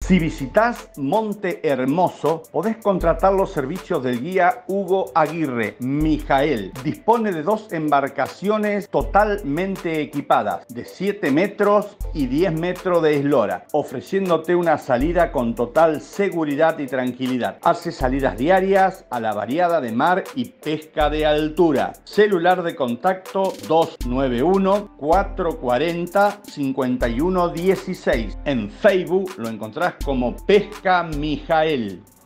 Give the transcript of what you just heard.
Si visitas Monte Hermoso, podés contratar los servicios del guía Hugo Aguirre, Mijael. Dispone de 2 embarcaciones totalmente equipadas, de 7 metros y 10 metros de eslora, ofreciéndote una salida con total seguridad y tranquilidad. Hace salidas diarias a la variada de mar y pesca de altura. Celular de contacto 291 440 5116. En Facebook lo encontrás como Pesca Mijael.